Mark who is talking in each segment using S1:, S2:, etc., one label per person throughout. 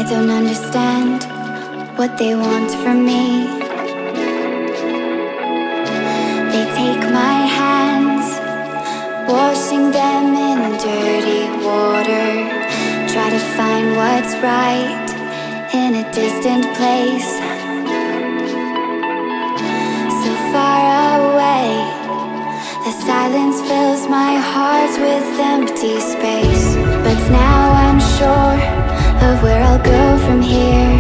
S1: don't understand what they want from me. They take my hands, washing them in dirty water, try to find what's right in a distant place, so far away. The silence fills my heart with empty space. But now I'm sure of where I'll go from here,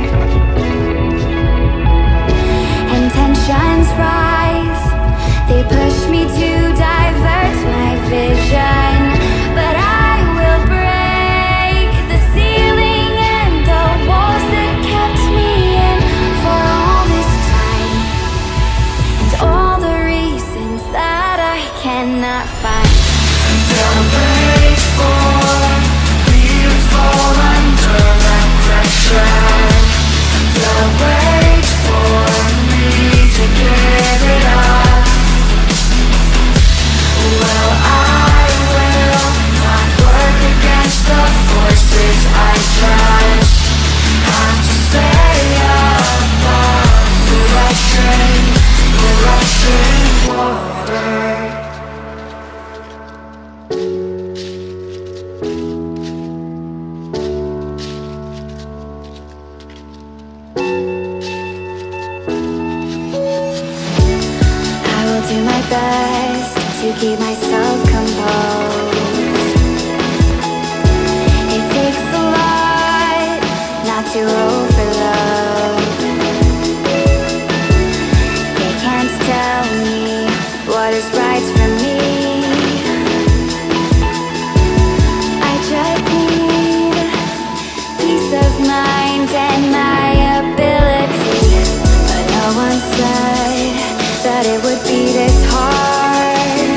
S1: and tensions rise. They push me to divert my vision, but I will break the ceiling and the walls that kept me in for all this time, and all the reasons that I cannot find.
S2: They'll wait for me to fall under that pressure. They'll wait for me to give it up. Well, I will not work against the forces I trust. Have to stay above the rushing water.
S1: Do my best to keep myself composed. It takes a lot not to overload. They can't tell me what is right for me. I just need peace of mind and my ability, but no one said that it would be this hard.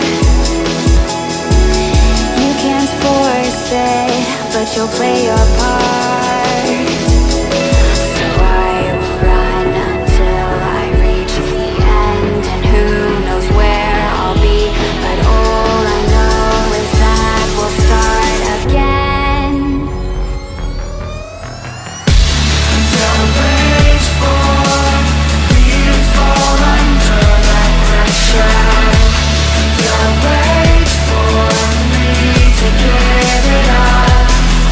S1: You can't force it, but you'll play your part. So I will run until I reach the end, and who knows where I'll be, but all I know is that we'll start again.
S2: They'll wait for me to fall under that pressure. They'll wait for me to give it up.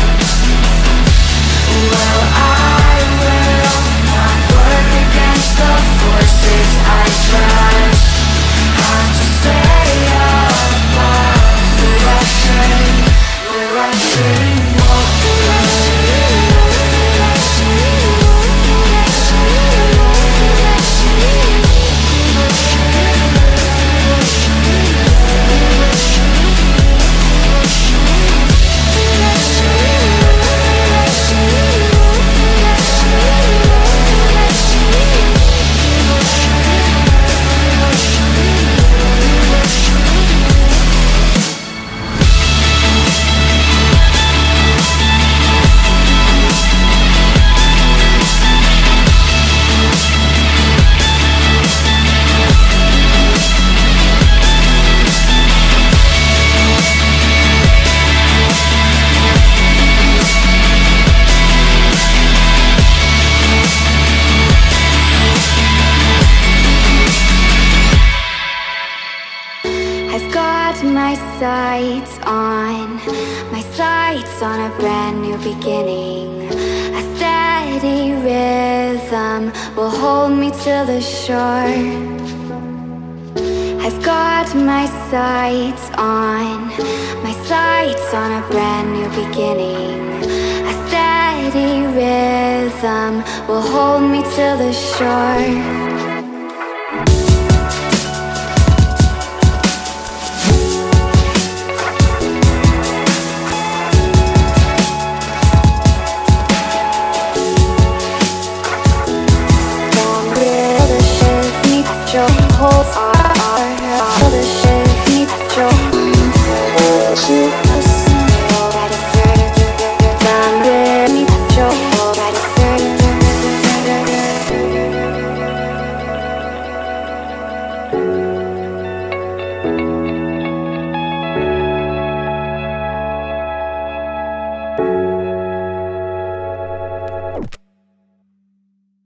S2: Well, I will not work against the forces I trust. Have to stay above the rushing
S1: my sights on a brand new beginning. A steady rhythm will hold me to the shore. I've got my sights on a brand new beginning. A steady rhythm will hold me to the shore.